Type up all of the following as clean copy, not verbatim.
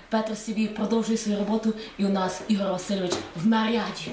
Петро собі продовжує свою роботу, і у нас Ігор Васильович в наряді.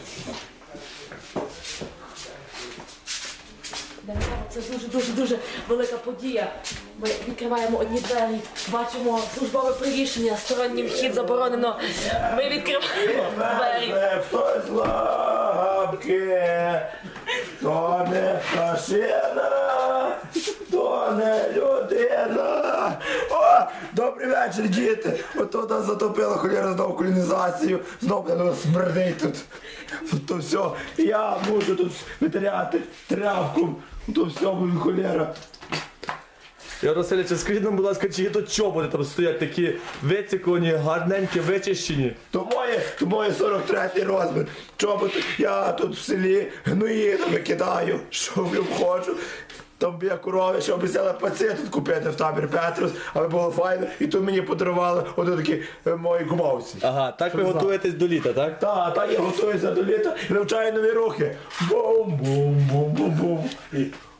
Це дуже велика подія. Ми відкриваємо одні двері, бачимо службове приміщення, сторонній вхід заборонено. Ми відкриваємо двері. Хтось лапки, то не машина, то не людина. О, добрий вечір, діти. Ото нас затопило холєра знову колонізацію, знову мене смердить тут. То все, я можу тут витряти тряпку, то все, холєра. Ігор Васильович, скажіть нам, будь ласка, чи є тут чоботи там стоять такі вицікані, гарненькі, вичищені? То моє 43-й розмір. Чоботи, я тут в селі гноїнами кидаю, що входжу. Там біля корови, що обіцяли паці тут купити в табір Петрус, аби було файно, і тут мені подарували ото такі мої гумовці. Ага, так ви готуєтесь до літа, так? Так, я готуюся до літа і навчаю нові рухи. Бум-бум-бум-бум-бум. І